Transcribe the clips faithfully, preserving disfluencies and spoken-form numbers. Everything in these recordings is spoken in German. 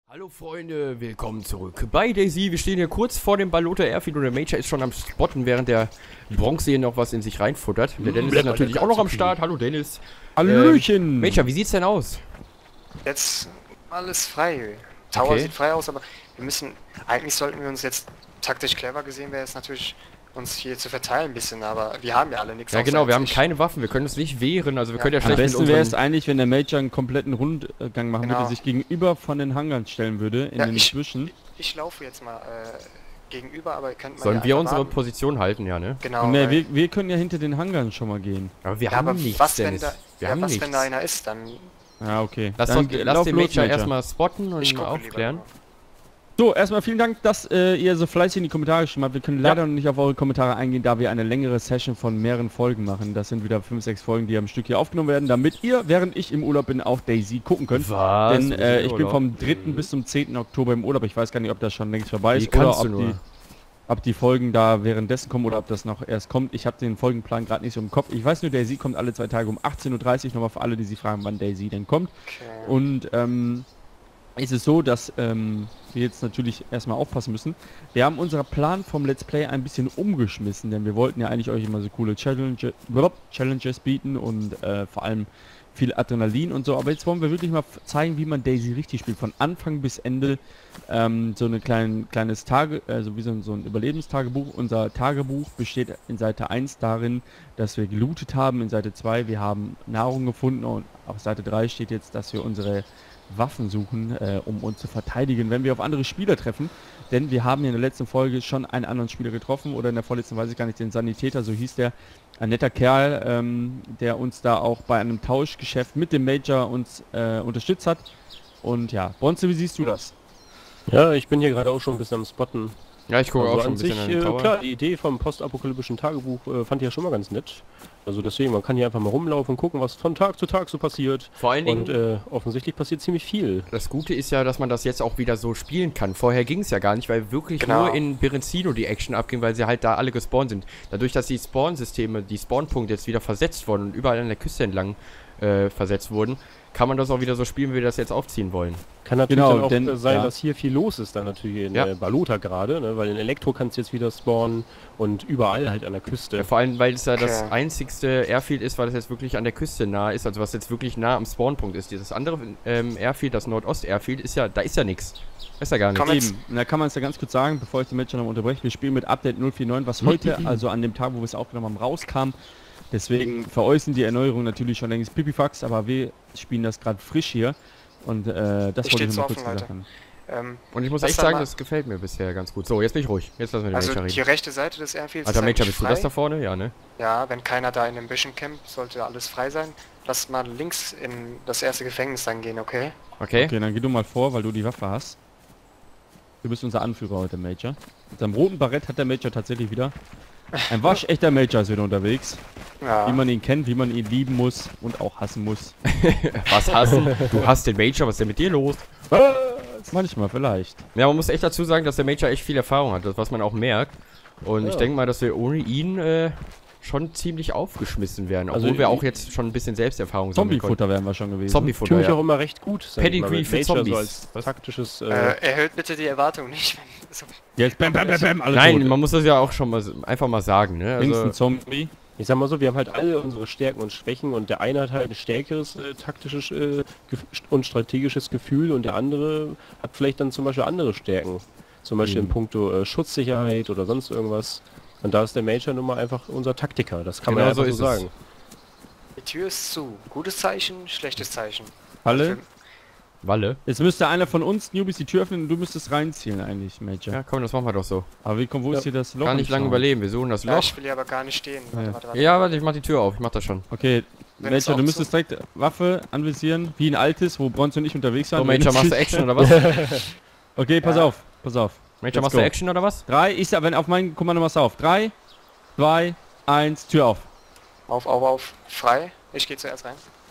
Hallo Freunde, willkommen zurück bei DayZ. Wir stehen hier kurz vor dem Balota Airfield und der Major ist schon am Spotten, während der Bronze hier noch was in sich reinfuttert. Der Dennis ist natürlich auch noch am Start. Hallo Dennis. Hallöchen! Ähm, Major, wie sieht's denn aus? Jetzt alles frei. Tower Okay. sieht frei aus, aber wir müssen, eigentlich sollten wir uns jetzt taktisch clever gesehen, wäre es natürlich, uns hier zu verteilen ein bisschen, aber wir haben ja alle nichts. Ja außer genau, wir haben sich. keine Waffen, wir können uns nicht wehren, also wir Ja. können ja Am schlecht mit besten wäre es unseren... eigentlich, wenn der Major einen kompletten Rundgang machen Genau. würde, sich gegenüber von den Hangern stellen würde, in Ja, den ich- Zwischen. Ich laufe jetzt mal äh, gegenüber, aber ihr könnt mal Sollen hier wir einfach unsere warten. Position halten, ja ne? Genau, Und, ne, weil- wir, wir können ja hinter den Hangern schon mal gehen. Aber wir ja, haben aber nichts, was, wenn Dennis. da, Wir ja, haben was, nichts. wenn da einer ist, dann... Ja, okay. Lass, Dann doch, ge- lass lauf den los, Major erstmal spotten und Ich gucke aufklären. lieber. So, erstmal vielen Dank, dass äh, ihr so fleißig in die Kommentare geschrieben habt. Wir können leider noch nicht auf eure Kommentare eingehen, da wir eine längere Session von mehreren Folgen machen. Das sind wieder fünf, sechs Folgen, die am Stück hier aufgenommen werden, damit ihr, während ich im Urlaub bin, auf DayZ gucken könnt. Was? Denn Wir äh, sind ich bin Urlaub. vom dritten bis zum zehnten Oktober im Urlaub. Ich weiß gar nicht, ob das schon längst vorbei Wie ist oder kannst ob du nur? die, ob die Folgen da währenddessen kommen oder ob das noch erst kommt. Ich habe den Folgenplan gerade nicht so im Kopf. Ich weiß nur, DayZ kommt alle zwei Tage um achtzehn Uhr dreißig. Nochmal für alle, die sich fragen, wann DayZ denn kommt. Okay. Und ähm, ist es so, dass ähm, wir jetzt natürlich erstmal aufpassen müssen. Wir haben unseren Plan vom Let's Play ein bisschen umgeschmissen, denn wir wollten ja eigentlich euch immer so coole Challenge, Challenges bieten und äh, vor allem viel Adrenalin und so. Aber jetzt wollen wir wirklich mal zeigen, wie man DayZ richtig spielt. Von Anfang bis Ende ähm, so ein klein, kleines Tage, also wie so ein, so ein Überlebenstagebuch. Unser Tagebuch besteht in Seite eins darin, dass wir gelootet haben. In Seite zwei wir haben Nahrung gefunden und auf Seite drei steht jetzt, dass wir unsere Waffen suchen, äh, um uns zu verteidigen, wenn wir auf andere Spieler treffen. Denn wir haben ja in der letzten Folge schon einen anderen Spieler getroffen, oder in der vorletzten, weiß ich gar nicht, den Sanitäter, so hieß der. Ein netter Kerl, ähm, der uns da auch bei einem Tauschgeschäft mit dem Major uns äh, unterstützt hat. Und ja, Bonze, wie siehst du das? Ja, ich bin hier gerade auch schon ein bisschen am Spotten. Ja, ich gucke Also auch schon an ein bisschen sich, an den äh, Tower. klar, die Idee vom postapokalyptischen Tagebuch äh, fand ich ja schon mal ganz nett. Also deswegen, man kann hier einfach mal rumlaufen und gucken, was von Tag zu Tag so passiert. Vor allen Dingen... Und äh, offensichtlich passiert ziemlich viel. Das Gute ist ja, dass man das jetzt auch wieder so spielen kann. Vorher ging es ja gar nicht, weil wirklich Genau. nur in Berenzino die Action abging, weil sie halt da alle gespawnt sind. Dadurch, dass die Spawn-Systeme, die Spawnpunkte jetzt wieder versetzt wurden und überall an der Küste entlang äh, versetzt wurden, kann man das auch wieder so spielen, wie wir das jetzt aufziehen wollen. Kann natürlich Genau, dann auch denn- äh, sein, ja. dass hier viel los ist dann natürlich in Ja. äh, Balota gerade, ne? Weil in Elektro kannst du jetzt wieder spawnen und überall halt an der Küste. Ja, vor allem, weil es ja das Okay. einzigste Airfield ist, weil es jetzt wirklich an der Küste nah ist, also was jetzt wirklich nah am Spawnpunkt ist. Dieses andere ähm, Airfield, das Nordost-Airfield, ist ja, da ist ja nichts. Ist ja gar nichts. Komm jetzt. Eben, und da kann man es ja ganz kurz sagen, bevor ich den Match noch unterbreche, wir spielen mit Update null vier neun, was heute, also an dem Tag, wo wir es aufgenommen haben, rauskam. Deswegen für euch sind die Erneuerungen natürlich schon längst Pipifax, aber wir spielen das gerade frisch hier. Und äh, das Ich wollte ich steh's noch mal offen, kurz Leute. gesagt haben. Ähm, Und ich muss Lass echt da sagen, mal- das gefällt mir bisher ganz gut. So, jetzt bin ich ruhig. Jetzt lassen wir den also Major die reden. rechte Seite des Airfields Alter ist Major, eigentlich bist du frei. das da vorne? Ja, ne? Ja, wenn keiner da in den Büschen campt, sollte alles frei sein. Lasst mal links in das erste Gefängnis dann gehen, okay? Okay. Okay, dann geh du mal vor, weil du die Waffe hast. Du bist unser Anführer heute, Major. Mit seinem roten Barett hat der Major tatsächlich wieder. Ein waschechter Major ist wieder unterwegs. Ja. Wie man ihn kennt, wie man ihn lieben muss und auch hassen muss. Was hassen? Du hast den Major, was ist denn mit dir los? Manchmal vielleicht. Ja, man muss echt dazu sagen, dass der Major echt viel Erfahrung hat, das was man auch merkt. Und ich Ja. denke mal, dass wir ohne ihn äh, schon ziemlich aufgeschmissen werden. Obwohl Also wir ich- auch jetzt schon ein bisschen Selbsterfahrung sammeln konnten. Zombie-Futter wären wir schon gewesen. Zombie-Futter, Tue ich auch ja. immer recht gut. sag ich mal, Pedigree mit für Major Zombies. So als Was? taktisches... Äh, Äh, erhöht bitte die Erwartung nicht. wenn- so- Jetzt bam, bam, bam, bam, alle Nein, tot. man muss das ja auch schon mal s- einfach mal sagen, ne? Links Also, ein Zombie. Ich sag mal so, wir haben halt alle unsere Stärken und Schwächen und der eine hat halt ein stärkeres äh, taktisches äh, gef- und strategisches Gefühl und der andere hat vielleicht dann zum Beispiel andere Stärken. Zum Beispiel Mhm. in puncto äh, Schutzsicherheit oder sonst irgendwas. Und da ist der Major nun mal einfach unser Taktiker, das kann Genau man ja so einfach ist so es. sagen. Die Tür ist zu. Gutes Zeichen, schlechtes Zeichen. Halle. Walle. Jetzt müsste einer von uns Newbies die Tür öffnen und du müsstest reinzielen eigentlich, Major. Ja, komm, das machen wir doch so. Aber wie kommt, wo Ja. ist hier das Loch? Gar im nicht lange Zaun? überleben, wir suchen das Ja, Loch. ich will hier aber gar nicht stehen. Warte, Ja. warte, warte. Ja, warte, ich mach die Tür auf, ich mach das schon. Okay, Wenn es Major, auch du müsstest direkt Waffe anvisieren, wie ein altes, wo Bronze und ich unterwegs waren. So, Major, machst du Action oder was? Okay, pass Ja. auf, pass auf. Major, Let's machst go. du Action oder was? Drei, ich sag, wenn auf mein Kommando machst du auf. Drei, zwei, eins, Tür auf. Auf, auf, auf. Frei. Ich gehe zuerst rein.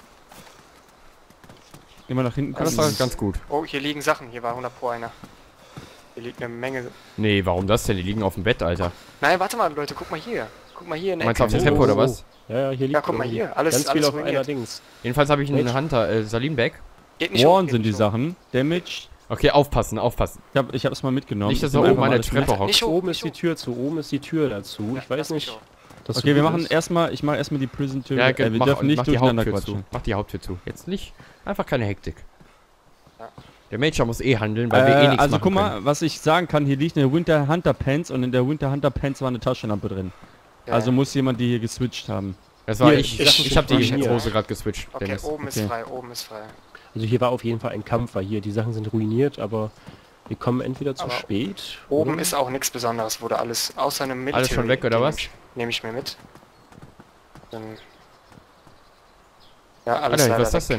Geh mal nach hinten. Ja, das war ganz gut. Oh, hier liegen Sachen. Hier war hundert pro einer. Hier liegt eine Menge. Nee, warum das denn? Die liegen auf dem Bett, Alter. Nein, warte mal, Leute. Guck mal hier. Guck mal hier in der Meinst du auf Ecke. dem Tempo oder was? Ja, ja, hier liegt Ja, guck mal irgendwie hier. Alles, ganz viel alles auf einer ruiniert. Dings. Jedenfalls habe ich einen Major. Hunter, äh, Salim Beck. Geht nicht Warren hoch, geht sind die nicht hoch. Sachen. Damage Okay, aufpassen, aufpassen. Ich hab, ich hab's mal mitgenommen. Nicht, dass Ich er nehm oben einfach an mal der das Treppe mit. hockt. Nicht hoch, Oben nicht ist die hoch. Tür zu, oben ist die Tür dazu. Ja, Ich weiß lass mich nicht. hoch. dass Okay, so wir gut machen ist. erstmal, ich mache erstmal die Prison-Tür. Ja, äh, wir mach, dürfen nicht mach die durcheinander Haupttür quatschen. zu. Mach die Haupttür zu. Jetzt nicht. Einfach keine Hektik. Ja. Der Major muss eh handeln, weil wir eh Äh, nichts also machen guck mal, können. was ich sagen kann, hier liegt eine Winter Hunter Pants und in der Winter Hunter Pants war eine Taschenlampe drin. Ja. Also muss jemand die hier geswitcht haben. Das war Hier, ich. die Ich, Sachen ich habe sind die ruiniert. Hose gerade geswitcht, Okay, Dennis. oben ist Okay. frei, oben ist frei. Also hier war auf jeden Fall ein Kampf, weil hier die Sachen sind ruiniert, aber wir kommen entweder zu Aber spät. Oben oder- ist auch nichts Besonderes, wurde alles außer einem Military. Alles schon weg, oder die was? Nehme ich, nehm ich mir mit. Dann ja, alles Alter, leider was ist das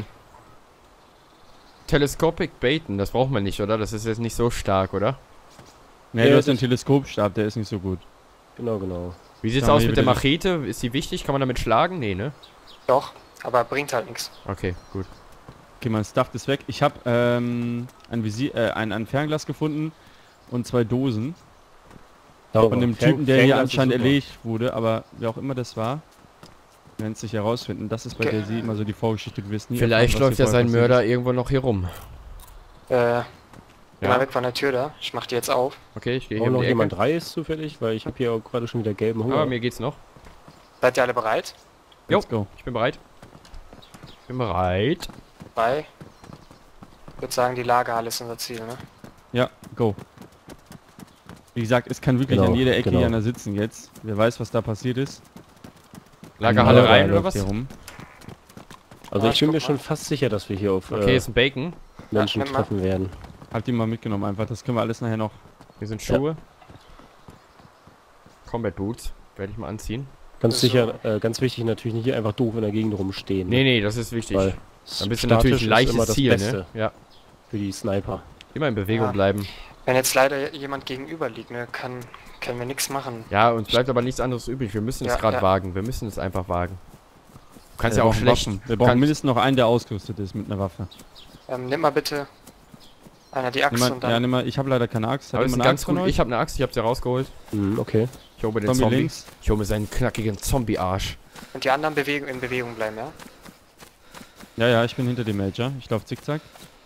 weg. denn? Telescopic Baiten, das braucht man nicht, oder? Das ist jetzt nicht so stark, oder? Ne, Ja, du hast das- einen Teleskopstab, der ist nicht so gut. Genau, genau. Wie sieht's Dann aus hier mit der wieder Machete? Ist die wichtig? Kann man damit schlagen? Nee, ne? Doch, aber bringt halt nichts. Okay, gut. Okay, mein Stuff ist weg. Ich habe ähm, ein Visier, äh, ein, ein Fernglas gefunden und zwei Dosen Sauber. von dem Fern- Typen, der hier Fernglas ist anscheinend super. erlegt wurde, aber wer auch immer das war, werden es sich herausfinden. Das ist bei Okay. der sie immer so die Vorgeschichte, du wirst nie Vielleicht erfahren, was läuft ja hier sein vorher Mörder passiert irgendwo noch hier rum. Äh, Ja. Immer weg von der Tür da. Ich mach die jetzt auf. Okay, ich gehe Auch hier um noch die jemand Ecke. Reis zufällig, weil ich habe hier auch gerade schon wieder gelben Hunger. Aber mir geht's noch. Seid ihr alle bereit? ist. Let's go. Ich bin bereit. Ich bin bereit. Bei. Ich würde sagen, die Lagerhalle ist unser Ziel, ne? Ja, go. Wie gesagt, es kann wirklich Genau, an jeder Ecke genau. hier einer sitzen jetzt. Wer weiß, was da passiert ist. Lagerhalle Ein Mörder rein oder läuft was? hier rum. Also Ah, ich ich bin guck mir mal. schon fast sicher, dass wir hier auf Okay, äh, ist ein Bacon. Menschen Ja, nimm mal. treffen werden. Halt die mal mitgenommen einfach, das können wir alles nachher noch. Hier sind Schuhe. Combat Boots. Werde ich mal anziehen. Ganz So. sicher, äh, ganz wichtig natürlich nicht hier einfach doof in der Gegend rumstehen. Nee, nee, das ist wichtig. Weil Dann bist du statisch natürlich ein ist immer leichtes das Ziel, Beste ne? Ja. für die Sniper. Immer in Bewegung Ja. bleiben. Wenn jetzt leider jemand gegenüber liegt, ne, kann, können wir nichts machen. Ja, uns bleibt aber nichts anderes übrig. Wir müssen es Ja, gerade ja. wagen. Wir müssen es einfach wagen. Du kannst Wir ja auch brauchen schlecht. Waffen. Wir brauchen kannst- mindestens noch einen, der ausgerüstet ist mit einer Waffe. Ähm, nimm mal bitte einer die Axt Nimm mal, und dann... ja, nimm mal, ich habe leider keine Axt. Hat Aber ist jemand ein eine ganz Axt von gut. euch? Ich habe eine Axt, ich habe sie rausgeholt. Mhm, okay. Ich hole den Zombie Zombie. links. Ich hole mir seinen knackigen Zombie-Arsch. Und die anderen Bewegung, in Bewegung bleiben, ja? Ja, ja, ich bin hinter dem Major. Ich laufe zickzack.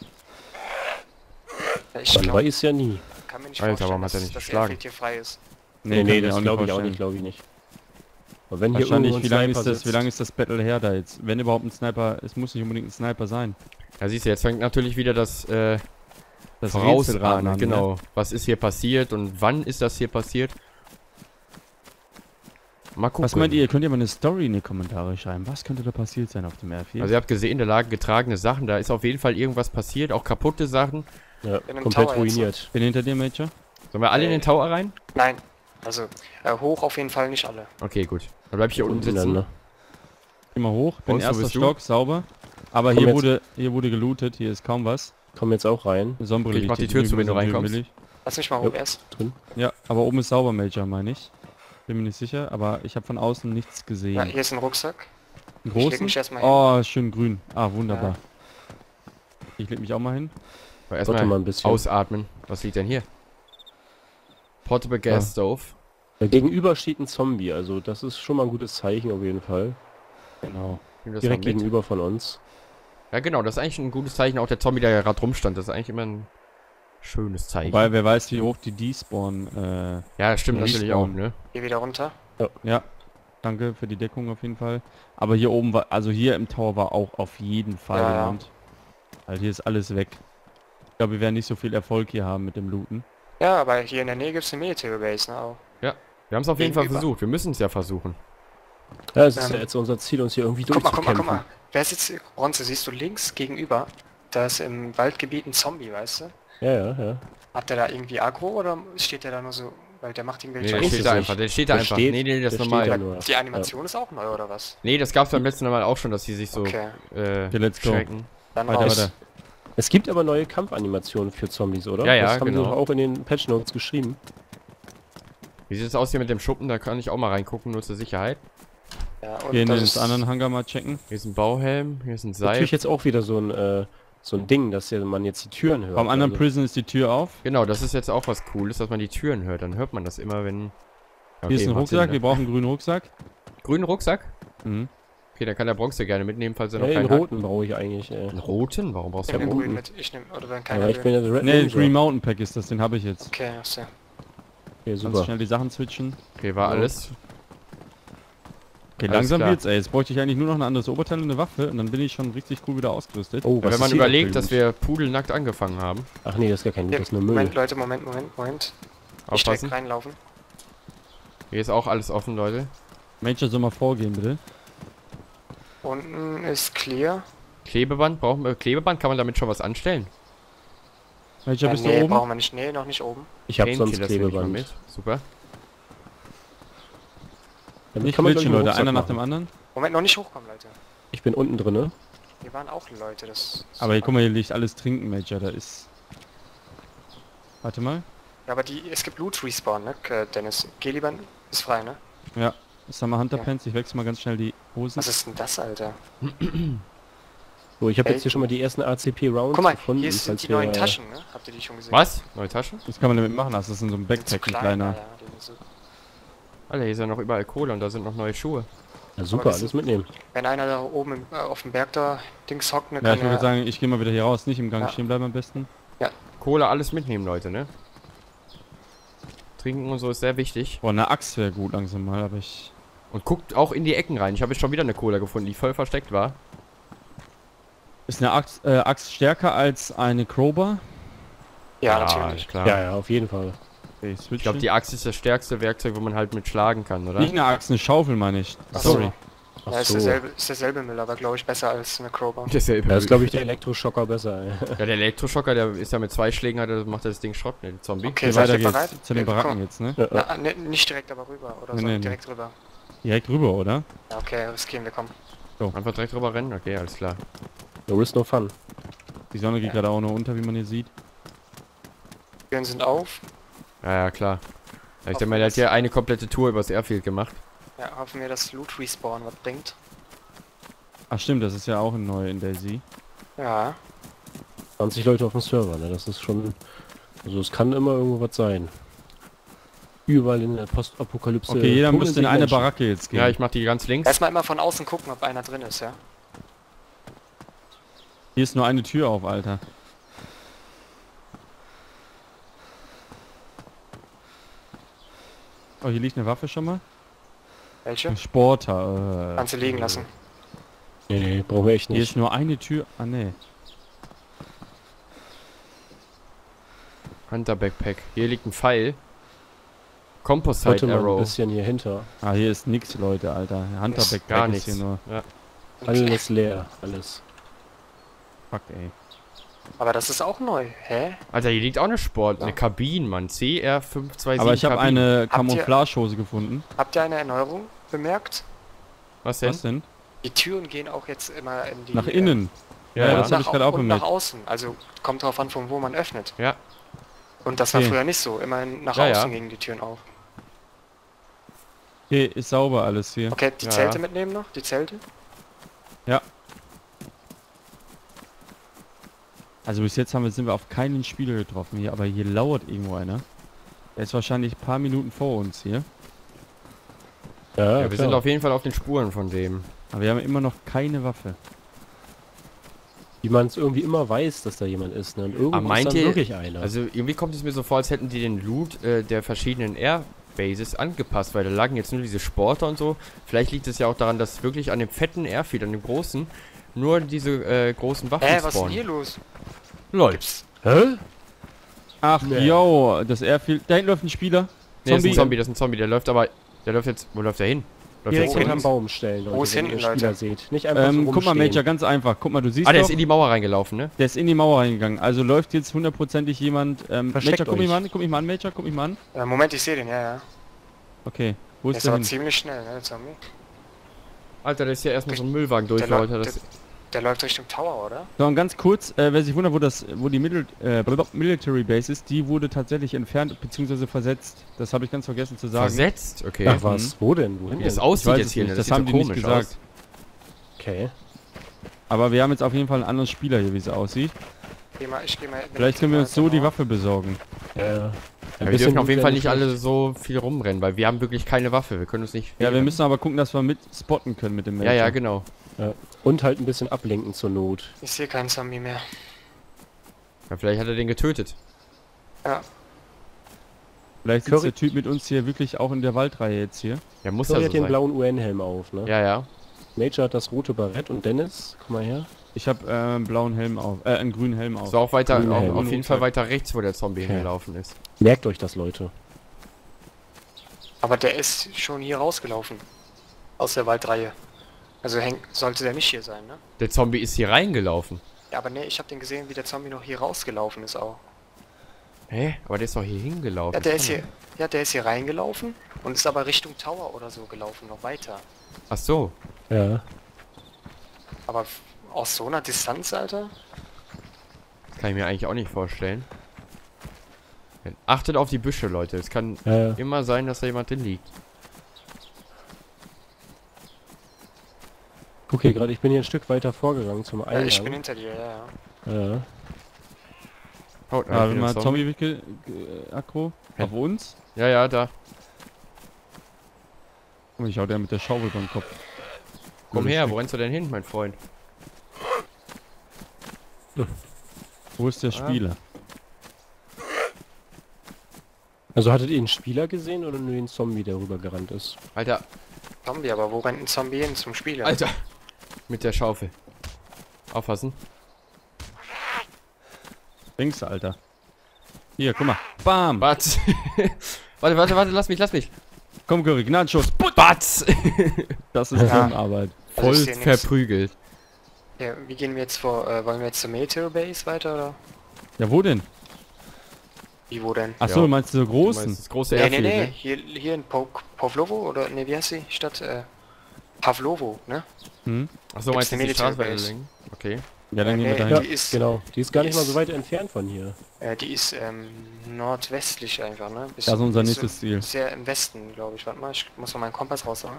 Ja, Ich Man glaub, weiß ja nie. kann mir nicht Alter, vorstellen, warum hat er dass, nicht dass geschlagen? Airfield hier frei ist. Nee, kann nee, ich mir das auch glaube ich auch vorstellen. nicht, glaube ich nicht. Aber wenn hier Wahrscheinlich, irgendwo wie ein lange ist Sniper das, wie sitzt- lange ist das Battle her da jetzt? Wenn überhaupt ein Sniper, es muss nicht unbedingt ein Sniper sein. Ja, siehst du, jetzt fängt natürlich wieder das äh, Das Rätselraten Vorausahnen. an, Genau. Ne? Was ist hier passiert und wann ist das hier passiert? Mal gucken. Was meint ihr? Könnt ihr mal eine Story in die Kommentare schreiben? Was könnte da passiert sein auf dem Airfield? Also ihr habt gesehen, da lagen getragene Sachen. Da ist auf jeden Fall irgendwas passiert. Auch kaputte Sachen. ja, In einem komplett Tower jetzt, ruiniert. bin hinter dir, Major. Sollen wir alle in den Tower rein? Nein, also äh, hoch auf jeden Fall nicht alle. Okay, gut. Dann bleib ich hier unten Unten sitzen. dann, ne? Immer hoch, bin Und, wo erster bist du? Stock, sauber. Aber Komm hier jetzt. wurde, hier wurde gelootet, hier ist kaum was. Kommen jetzt auch rein. Eine Sonnenbrille Okay, ich mach liegt die hier Tür zu, wenn du drüben, reinkommst. billig. Lass mich mal hoch Jupp. erst. Drin. Ja, aber oben ist sauber, Major, meine ich. Bin mir nicht sicher, aber ich habe von außen nichts gesehen. Ja, hier ist ein Rucksack. Einen Ich leg großen? mich erstmal hin. Oh, schön grün. Ah, wunderbar. Ich leg mich auch mal hin. Aber Warte mal erstmal ein bisschen. ausatmen. Was liegt denn hier? Portable Gas Ja. Stove. Da gegenüber steht ein Zombie, also das ist schon mal ein gutes Zeichen auf jeden Fall. Genau. Nimm das Direkt mal mit. gegenüber von uns. Ja genau, das ist eigentlich ein gutes Zeichen. Auch der Zombie, der ja gerade rumstand, das ist eigentlich immer ein schönes Zeichen. Wobei, wer weiß, wie hoch die despawn, äh, ja, stimmt Ja, natürlich Respawn. auch, ne? Hier wieder runter. ja. Danke für die Deckung auf jeden Fall. Aber hier oben war, also hier im Tower war auch auf jeden Fall Ja, ja. jemand. Also hier ist alles weg. Ich glaube, wir werden nicht so viel Erfolg hier haben mit dem Looten. Ja, aber hier in der Nähe gibt es eine Military Base, ne? Auch. Wir haben es auf jeden Fall Gegenüber. versucht. Wir müssen es ja versuchen. Ja, es ist Ähm, ja jetzt unser Ziel, uns hier irgendwie Guck mal, guck mal, durchzukämpfen. guck mal. Wer ist jetzt hier? Ronze, siehst du links gegenüber? Da ist im Waldgebiet ein Zombie, weißt du? Ja, ja, ja. Hat der da irgendwie Aggro oder steht der da nur so? Weil der macht Nee, irgendwelche... der weiß steht es da nicht. einfach. Der steht da Der einfach. steht- nee, nee, das ist der normal. steht da nur. Die Animation ist auch neu, oder was? Nee, das gab's beim letzten Mal auch schon, dass die sich so Okay, äh, Okay, let's go. schrecken. dann Weiter, raus. weiter. Es gibt aber neue Kampfanimationen für Zombies, oder? Ja, ja, das haben genau. sie doch auch in den Patch Notes geschrieben. Wie sieht es aus hier mit dem Schuppen? Da kann ich auch mal reingucken, nur zur Sicherheit. Ja, und Hier in das den ist- anderen Hangar mal checken. Hier ist ein Bauhelm, hier ist ein Seil. Natürlich jetzt auch wieder so ein, äh, so ein Ding, dass ja man jetzt die Türen hört. Beim anderen also, Prison ist die Tür auf. Genau, das ist jetzt auch was Cooles, dass man die Türen hört. Dann hört man das immer, wenn... Hier ist ein macht Rucksack, Sinn, wir ne? brauchen einen grünen Rucksack. Grünen Rucksack? Mhm. Okay, Okay, dann kann der Bronze gerne mitnehmen, falls er noch Ja, den keinen hat. roten brauche ich eigentlich. Äh. Einen roten? Warum brauchst du Nimm einen den roten? grünen mit. Ich nehm, oder wenn keiner Aber ich will. bin ja der Red Ne, Ninja. Green Mountain Pack ist das, den habe ich jetzt. Okay, hast du. Okay, Kannst super. schnell die Sachen switchen. Okay, war So. alles. Okay, Alles langsam klar. wird's, ey. Jetzt bräuchte ich eigentlich nur noch ein anderes Oberteil und eine Waffe und dann bin ich schon richtig cool wieder ausgerüstet. Oh, Ja, was wenn man ist hier? überlegt, dass wir pudelnackt angefangen haben. Ach nee, das ist gar kein, Hier, das ist nur Müll. Moment, Leute, Moment, Moment, Moment. Ich Aufpassen. direkt reinlaufen. Hier ist auch alles offen, Leute. Major soll mal vorgehen, bitte. Unten ist clear. Klebeband, brauchen wir Klebeband? Kann man damit schon was anstellen? Major, Äh, bist nee, du oben? brauchen wir nicht. Nee, noch nicht oben. Ich habe sonst Painkillers nehme ich mal Klebeband. mit. Super. Damit Nicht kann man, glitchen, glaub ich, Leute. einen Einer nach Rucksack dem machen. anderen. Moment, noch nicht hochkommen, Leute. Ich bin unten drin, ne? Hier waren auch Leute, das... das Aber hier, guck mal, hier liegt alles trinken, Major. Da ist... Warte mal. Ja, aber die, es gibt Loot Respawn, ne, K- Dennis? Geh lieber, ist frei, ne? Ja. Ist da mal Hunter Ja. Pants. Ich wechsle mal ganz schnell die Hosen. Was ist denn das, Alter? So, ich habe Ey. jetzt hier schon mal die ersten A C P-Rounds Guck mal, gefunden. hier sind falls die wir- neuen Taschen, ne? Habt ihr die schon gesehen? Was? Neue Taschen? Was kann man damit machen? Das ist in so einem Die sind zu Backpack, ein klein, kleiner. ja, ja, die sind so. Alter, hier ist ja noch überall Kohle und da sind noch neue Schuhe. Ja, super, Aber das alles mitnehmen. Wenn einer da oben im, äh, auf dem Berg da Dings hockt, ne, Ja, kann ich würde er... sagen, ich gehe mal wieder hier raus. Nicht im Gang Ja. stehen bleiben am besten. Kohle, alles mitnehmen, Leute, ne? Trinken und so ist sehr wichtig. Boah, eine Axt wäre gut langsam mal, aber ich... Und guckt auch in die Ecken rein. Ich habe jetzt schon wieder eine Cola gefunden, die voll versteckt war. Ist eine Axt, äh, Axt stärker als eine Crowbar? Ja, natürlich. klar. Ja, ja, auf jeden Fall. Okay, switchen. Ich glaube, die Axt ist das stärkste Werkzeug, wo man halt mit schlagen kann, oder? Nicht eine Axt, eine Schaufel meine ich. Ach so. Sorry. Ach Ja, ist so. derselbe, ist derselbe Müll, aber glaube ich besser als eine Crowbar. Dasselbe. Da ist, glaube ich, der Elektroschocker besser. Ey. Ja, der Elektroschocker, der ist ja mit zwei Schlägen, hat, er- macht er das Ding Schrott, ne? Zombie. Okay, Okay, seid weiter ihr geht's. bereit? Zu den Ja, Baracken komm. jetzt, ne? Ja, ja. Na, ne, nicht direkt aber rüber, oder Nee, so, nee, nee. direkt rüber. Direkt rüber, oder? Ja, okay, riskieren wir, komm. Einfach direkt drüber rennen? Okay, alles klar. No risk, no fun. Die Sonne geht Ja. gerade auch noch unter, wie man hier sieht. Türen sind auf. Ja, ja, klar. Ja, ich Auf denke mal, der hat geht's. ja eine komplette Tour übers Airfield gemacht. Ja, hoffen wir, dass Loot Respawn was bringt. Ach stimmt, das ist ja auch ein neuer in Daisy. Ja. zwanzig Leute auf dem Server, ne? Das ist schon... Also es kann immer irgendwo was sein. Überall in der Postapokalypse... Okay, jeder tummeln müsste in sich eine Menschen. Baracke jetzt gehen. Ja, ich mach die ganz links. Erstmal immer von außen gucken, ob einer drin ist, ja. Hier ist nur eine Tür auf, Alter. Oh, hier liegt eine Waffe schon mal. Welche? Ein Sporter. Äh, Kannst du liegen lassen. Nee, nee, brauchen wir echt Hier nicht. ist nur eine Tür. Ah, ne. Hunter Backpack. Hier liegt ein Pfeil. Composite Sollte man ein Arrow. bisschen hier hinter. Ah, hier ist nix, Leute, Alter. Hunter Ist Backpack Gar ist nichts. hier nur. Ja. Alles leer, alles. Fuck, ey. Aber das ist auch neu. Hä? Alter, hier liegt auch eine Sport, Ja. eine Kabine, Mann. C R fünf zwei sieben Aber ich habe Kabine. eine ihr- Camouflagehose gefunden. Habt ihr eine Erneuerung bemerkt? Was denn? Was denn? Die Türen gehen auch jetzt immer in die... Nach innen. Ja, Ja, ja. das hab ich nach, gerade auch und nach bemerkt. außen. Also kommt drauf an, von wo man öffnet. Ja. Und das war Okay. früher nicht so. Immer nach Ja, ja. außen gingen die Türen auf. Hier ist sauber alles hier. Okay, die Ja, Zelte ja. mitnehmen noch? Die Zelte? Also bis jetzt haben wir, sind wir auf keinen Spieler getroffen hier, aber hier lauert irgendwo einer. Der ist wahrscheinlich ein paar Minuten vor uns hier. Ja, Ja, wir sind auf jeden Fall auf den Spuren von dem. Aber wir haben immer noch keine Waffe. Wie man es irgendwie immer weiß, dass da jemand ist, ne? Und irgendwo Aber meint ist dann ihr- wirklich einer. Also irgendwie kommt es mir so vor, als hätten die den Loot äh, der verschiedenen Airbases angepasst, weil da lagen jetzt nur diese Sporter und so. Vielleicht liegt es ja auch daran, dass wirklich an dem fetten Airfield, an dem großen, nur diese äh, großen Waffen Hä, was ist denn spawnen. hier los? Lol. Gibt's? Hä? Ach, Nee. yo, das Airfield. Da hinten läuft ein Spieler. Nee, das ist Zombie. ein Zombie, das ist ein Zombie, der läuft aber... Der läuft jetzt... Wo läuft der hin? Läuft Hier der jetzt Wo hinten? hinterm Baum stellen, Leute, Wo ist wenn hinten, ihr Spieler Leute? seht. Nicht einfach Ähm, so guck mal, rumstehen. Major, ganz einfach. Guck mal, du siehst Ah, der doch, ist in die Mauer reingelaufen, ne? der ist in die Mauer reingegangen. Also läuft jetzt hundertprozentig jemand... Ähm, Versteckt Major, guck mich euch. mal an, guck mich mal an, Major, guck mich mal an. Äh, Moment, ich sehe den, ja, ja. Okay, wo Der ist ist der aber hin? ziemlich schnell, ne, der Zombie. Alter, der ist ja erstmal so ein Müllwagen durch, Der, läu- Leute. der, Das, der läuft Richtung Tower, oder? So, und ganz kurz, äh, wer sich wundert, wo das, wo die Mil äh, Military Base ist, die wurde tatsächlich entfernt bzw. versetzt. Das habe ich ganz vergessen zu sagen. versetzt? Okay. Ach was, wo denn? Wohin Wie das denn? aussieht weiß jetzt es hier, nicht, ne? das sieht haben so die nicht komisch gesagt. aus. Okay. Aber wir haben jetzt auf jeden Fall einen anderen Spieler hier, wie es aussieht. Geh mal, ich geh mal... Vielleicht können wir uns so die Waffe. Waffe besorgen. Ja, ja. Ja, wir dürfen auf jeden Fall nicht alle so viel rumrennen, weil wir haben wirklich keine Waffe. Wir können uns nicht... Ja, wir müssen aber gucken, dass wir mit spotten können mit dem Ja, Major. ja, genau. Ja. Und halt ein bisschen ablenken zur Not. Ich sehe keinen Zombie mehr. Ja, vielleicht hat er den getötet. Ja, Vielleicht sitzt Curry- der Typ mit uns hier wirklich auch in der Waldreihe jetzt hier. Ja, muss Curry ja hat so den sein. blauen U N-Helm auf, ne? Ja, ja. Major hat das rote Barett und Dennis, komm mal her. Ich habe äh, einen blauen Helm auf, äh, einen grünen Helm auf. So auch weiter, Grüne auch, Helme. auf jeden Fall weiter rechts, wo der Zombie Okay. hingelaufen ist. Merkt euch das, Leute. aber der ist schon hier rausgelaufen. Aus der Waldreihe. Also häng, sollte der nicht hier sein, ne? Der Zombie ist hier reingelaufen. Ja, aber ne, ich habe den gesehen, wie der Zombie noch hier rausgelaufen ist auch. Hä? Aber der ist doch hier hingelaufen. Ja, der Das ist kann hier, ja, der ist hier reingelaufen und ist aber Richtung Tower oder so gelaufen, noch weiter. doch- Ach so. Ja. Aber f- aus so einer Distanz, Alter? Kann ich mir eigentlich auch nicht vorstellen. Achtet auf die Büsche, Leute. Es kann Ja, ja. immer sein, dass da jemand drin liegt. Okay, gerade ich bin hier ein Stück weiter vorgegangen zum Ja, Eingang. ich bin hinter dir, ja, ja. ja. Oh, da Ja, ist wenn wieder mal ein Zombie wickel, äh, Akro Hä? auf uns. Ja, ja, da. Und ich hau der mit der Schaufel beim Kopf. Komm Gutes her, Stück. wo rennst du denn hin, mein Freund? Wo ist der Ah. Spieler? Also hattet ihr einen Spieler gesehen oder nur den Zombie, der rübergerannt ist? Alter, Zombie, aber wo rennt ein Zombie hin? Zum Spieler? Alter. Mit der Schaufel. Aufpassen. Denkst du, Alter? Hier, guck mal. Bam! Batz. warte, warte, warte, lass mich, lass mich. Komm, Curry, Gnadenschuss. Batz. Das ist Ja. Teamarbeit. Also ich Voll seh nix. verprügelt. Ja, wie gehen wir jetzt vor? Äh, wollen wir jetzt zur Meteor Base weiter oder? Ja, wo denn? Wie, wo denn? Achso, Ja. meinst du so Du großen? meinst Das große Nee, nee, Airfield, nee, ne? hier, hier in po Pavlovo oder, ne, wie heißt die Stadt? Äh, Pavlovo, ne? Hm? Achso, Gibt's meinst du eine die Military Straße Base? lenken? Okay. Ja, dann gehen wir Nee, dahin. die ist, Genau. Die ist gar nicht die mal ist- so weit entfernt von hier. äh, die ist ähm, nordwestlich einfach, ne? Bisschen- Das ist unser die nächstes so Ziel. Sehr im Westen, glaube ich. Warte mal, ich muss mal meinen Kompass raushauen.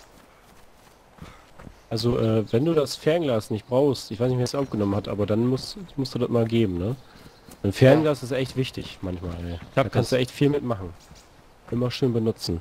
Also äh, wenn du das Fernglas nicht brauchst, ich weiß nicht, wer es aufgenommen hat, aber dann musst, musst du das mal geben, ne? Ein Fernglas ist echt wichtig manchmal, ey. Da hab kannst das. du echt viel mitmachen. Immer schön benutzen.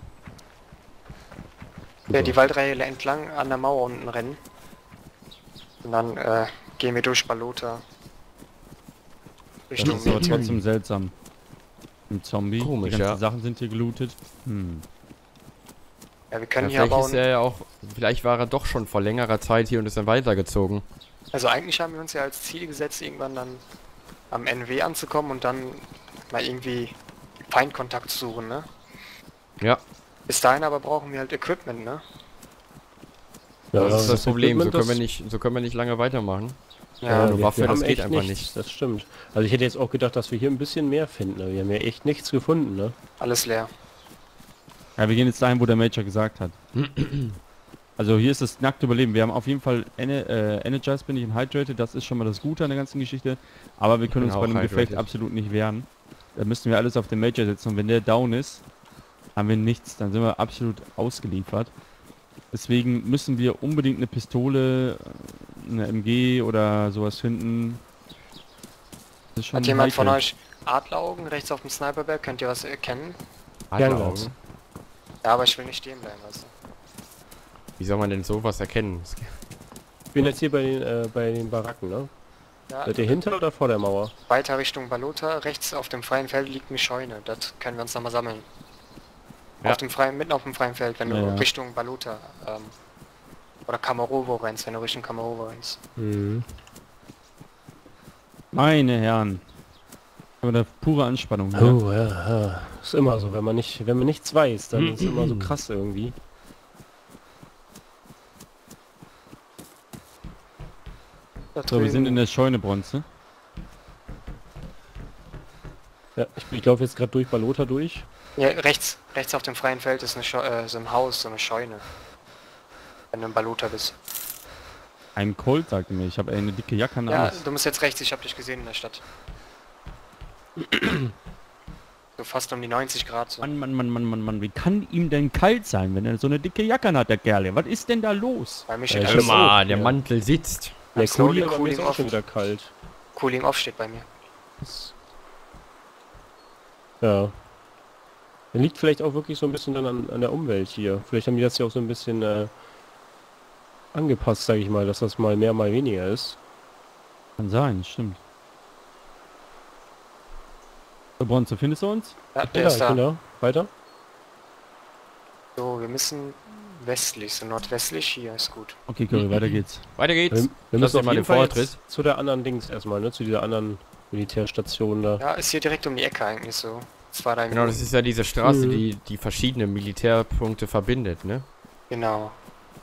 Ja, Super. die Waldreihe entlang an der Mauer unten rennen. Und dann äh, gehen wir durch Balota. Das Richtung ist aber Meteor. trotzdem seltsam. Ein Zombie. Komisch, Die ganzen ja. Sachen sind hier gelootet. Hm. Ja, wir Ja, können hier vielleicht aber ist er ja auch, vielleicht war er doch schon vor längerer Zeit hier und ist dann weitergezogen. Also eigentlich haben wir uns ja als Ziel gesetzt, irgendwann dann am N W anzukommen und dann mal irgendwie Feindkontakt zu suchen, ne? Ja, Bis dahin aber brauchen wir halt Equipment, ne? Ja, das ist das Problem. So Equipment, können wir das- nicht, so können wir nicht lange weitermachen. Ja, ohne wir- Waffe, wir das haben geht echt einfach nichts, nicht. Das stimmt. Also ich hätte jetzt auch gedacht, dass wir hier ein bisschen mehr finden. aber Wir haben ja echt nichts gefunden, ne? alles leer. Ja, wir gehen jetzt dahin, wo der Major gesagt hat. Also hier ist das nackte Überleben. Wir haben auf jeden Fall Ener äh, Energized bin ich und Hydrated. Das ist schon mal das Gute an der ganzen Geschichte. Aber wir können bin uns bei auch einem Gefecht hydrated. absolut nicht wehren. Da müssen wir alles auf den Major setzen. Und wenn der down ist, haben wir nichts. Dann sind wir absolut ausgeliefert. Deswegen müssen wir unbedingt eine Pistole, eine M G oder sowas finden. Das ist schon Hat jemand von heikel. euch Adleraugen rechts auf dem Sniperberg? Könnt ihr was erkennen? Adleraugen. Ja, aber ich will nicht stehen bleiben, weißt du. Wie soll man denn sowas erkennen? Ich bin jetzt hier bei den, äh, bei den Baracken, ne? Ja, Seid ihr hinter oder vor der Mauer? weiter Richtung Balota, rechts auf dem freien Feld liegt eine Scheune. Das können wir uns nochmal sammeln. Ja. Auf dem freien, mitten auf dem freien Feld, wenn Ja, du ja. Richtung Balota ähm, oder Kamarovo rennst, wenn du Richtung Kamarovo rennst. Mhm. Meine Herren. Aber da pure Anspannung. hier. Oh, ja, ja. Ist immer so, wenn man nicht, wenn man nichts weiß, dann ist es immer so krass irgendwie. Da So, wir drüben- sind in der Scheune, Bronze. Ja, ich, ich laufe jetzt gerade durch Balota durch. Ja, rechts, rechts auf dem freien Feld ist eine Scheu äh, so ein Haus, so eine Scheune. Wenn du im Balota bist. Ein Colt sagte mir, ich habe eine dicke Jacke an Ja, alles. du musst jetzt rechts, ich habe dich gesehen in der Stadt. So fast um die neunzig Grad so. Mann, Mann, Mann, Mann, Mann, Mann, wie kann ihm denn kalt sein, wenn er so eine dicke Jacke hat, der Kerl? Was ist denn da los? Bei mir Ja, steht ich alles hab so. auch, der ja. Mantel sitzt. Der Slowly Kuli, aber mir cooling ist auch off. schon wieder kalt. Cooling off steht bei mir. Das- Ja. Liegt vielleicht auch wirklich so ein bisschen dann an, an der Umwelt hier. Vielleicht haben die das ja auch so ein bisschen äh, angepasst, sage ich mal, dass das mal mehr, mal weniger ist. Kann sein, stimmt. So, Bronze, findest du uns? Ja, Ja, der ist ich da. bin da. Weiter? So, wir müssen westlich, so nordwestlich. Hier ist gut. Okay, Curry, weiter geht's. Weiter Wir, geht's. wir Lass müssen dir auf mal jeden den Fall Vortritt. jetzt zu der anderen Dings erstmal, ne? Zu dieser anderen Militärstation da. Ja, ist hier direkt um die Ecke eigentlich so. Zwei, drei Genau, das Minuten. ist ja diese Straße, Mhm. die die verschiedenen Militärpunkte verbindet, ne? Genau.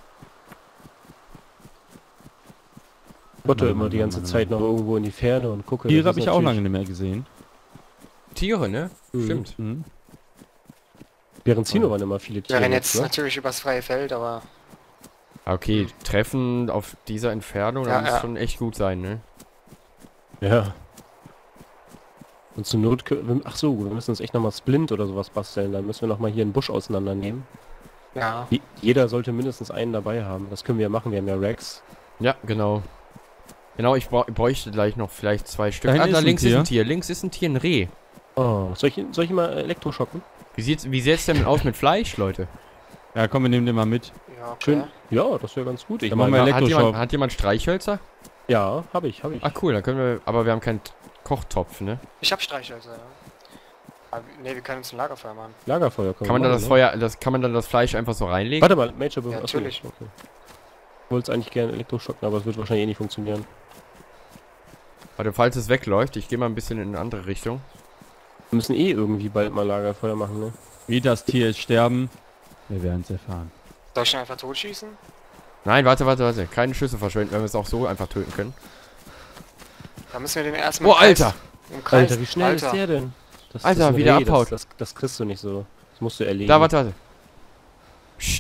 Ich botte immer die ganze Zeit noch irgendwo in die Ferne und gucke. Tiere das habe ist ich auch lange natürlich- nicht mehr gesehen. Tiere, ne? Mhm. Stimmt. Mhm. Während Zino waren immer viele Wir Tiere. rennen jetzt ne? natürlich übers freie Feld, aber Ah, Okay, Treffen auf dieser Entfernung, Ja, das muss ja. schon echt gut sein, ne? Ja. Und zur Not... kö- wir- Ach so, wir müssen uns echt nochmal Splint oder sowas basteln. Dann müssen wir nochmal hier einen Busch auseinandernehmen. ja. Je- Jeder sollte mindestens einen dabei haben. Das können wir ja machen. Wir haben ja Rex. Ja, genau. Genau, ich bra bräuchte gleich noch vielleicht zwei Stück. Da hinten Ah, da ist ein links ist Tier. ein Tier, links ist ein Tier, ein Reh. Oh, soll ich, soll ich mal Elektroschocken? Wie sieht's, wie sieht's denn aus mit Fleisch, Leute? Ja, komm, wir nehmen den mal mit. Ja, okay. Schön. Ja, das wäre ganz gut. Ich Dann machen meine, wir Hat Elektroschock. jemand, hat jemand Streichhölzer? ja, habe ich, habe ich. Ah, cool, dann können wir, aber wir haben keinen Kochtopf, ne? Ich hab Streichhölzer, ja. Aber, nee, wir können uns ein Lagerfeuer machen. Lagerfeuer können Kann man wir dann machen, das ne? Feuer, das kann man dann das Fleisch einfach so reinlegen? Warte mal, Major, Ja, ja, natürlich. Okay. Ich wollte es eigentlich gerne Elektroschocken, aber es wird wahrscheinlich eh nicht funktionieren. Warte, falls es wegläuft, ich gehe mal ein bisschen in eine andere Richtung. Wir müssen eh irgendwie bald mal Lagerfeuer machen, ne? Wie das Tier ist sterben, wir werden es erfahren. Soll ich ihn einfach totschießen? Nein, warte, warte, warte. Keine Schüsse verschwenden, wenn wir es auch so einfach töten können. Da müssen wir den erstmal Oh, Alter! im Kreis... Alter, wie schnell Alter. ist der denn? Das, Alter, das ist ein wie der Reh, abhaut. Das, das, das kriegst du nicht so. Das musst du erledigen. Da, warte, warte. Psst.